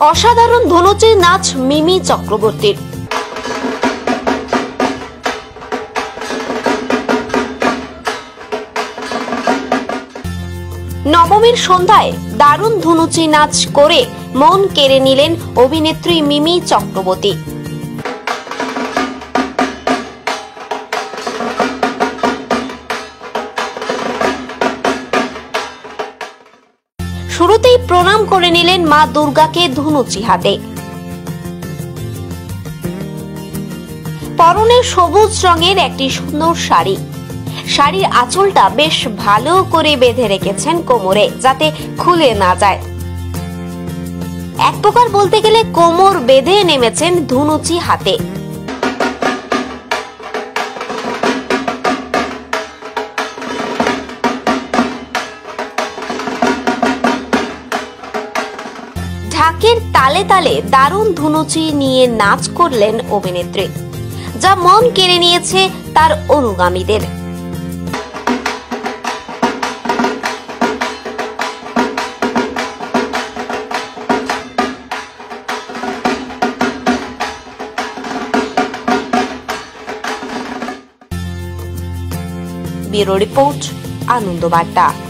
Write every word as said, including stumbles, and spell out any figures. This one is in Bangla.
অসাধারণ ধনুচি নাচ মিমি চক্রবর্তীর। নবমীর সন্ধ্যায় দারুণ ধনুচি নাচ করে মন কেড়ে নিলেন অভিনেত্রী মিমি চক্রবর্তী। শুরুতেই প্রণাম করে নিলেন মা দুর্গাকে ধনুচি হাতে। পরনে সবুজ রঙের একটি সুন্দর শাড়ি, শাড়ির আঁচলটা বেশ ভালো করে বেঁধে রেখেছেন কোমরে, যাতে খুলে না যায়। এক প্রকার বলতে গেলে কোমর বেঁধে নেমেছেন ধনুচি হাতে। ঢাকের তালে তালে দারুণ ধনুচি নিয়ে নাচ করলেন অভিনেত্রী, যা মন কেড়ে নিয়েছে তার অনুগামীদের। ব্যুরো রিপোর্ট, আনন্দ বার্তা।